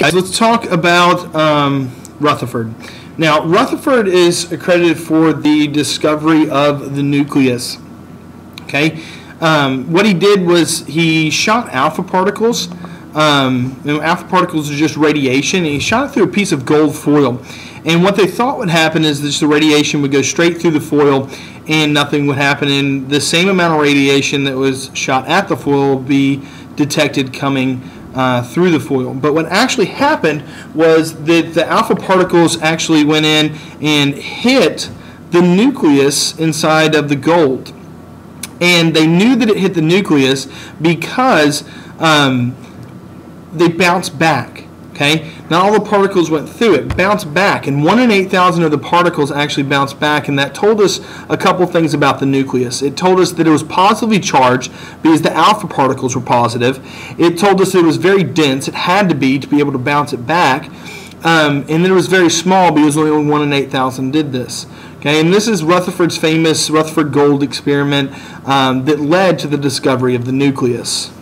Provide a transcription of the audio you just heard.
Guys, let's talk about Rutherford. Now, Rutherford is accredited for the discovery of the nucleus. Okay, what he did was he shot alpha particles. Alpha particles are just radiation, and he shot it through a piece of gold foil. And what they thought would happen is that the radiation would go straight through the foil, and nothing would happen. And the same amount of radiation that was shot at the foil would be detected coming through the foil. But what actually happened was that the alpha particles actually went in and hit the nucleus inside of the gold. And they knew that it hit the nucleus because they bounced back. Okay, not all the particles went through it, bounced back, and 1 in 8,000 of the particles actually bounced back, and that told us a couple things about the nucleus. It told us that it was positively charged because the alpha particles were positive. It told us that it was very dense. It had to be able to bounce it back, and then it was very small because only 1 in 8,000 did this. Okay, and this is Rutherford's famous Rutherford Gold experiment that led to the discovery of the nucleus.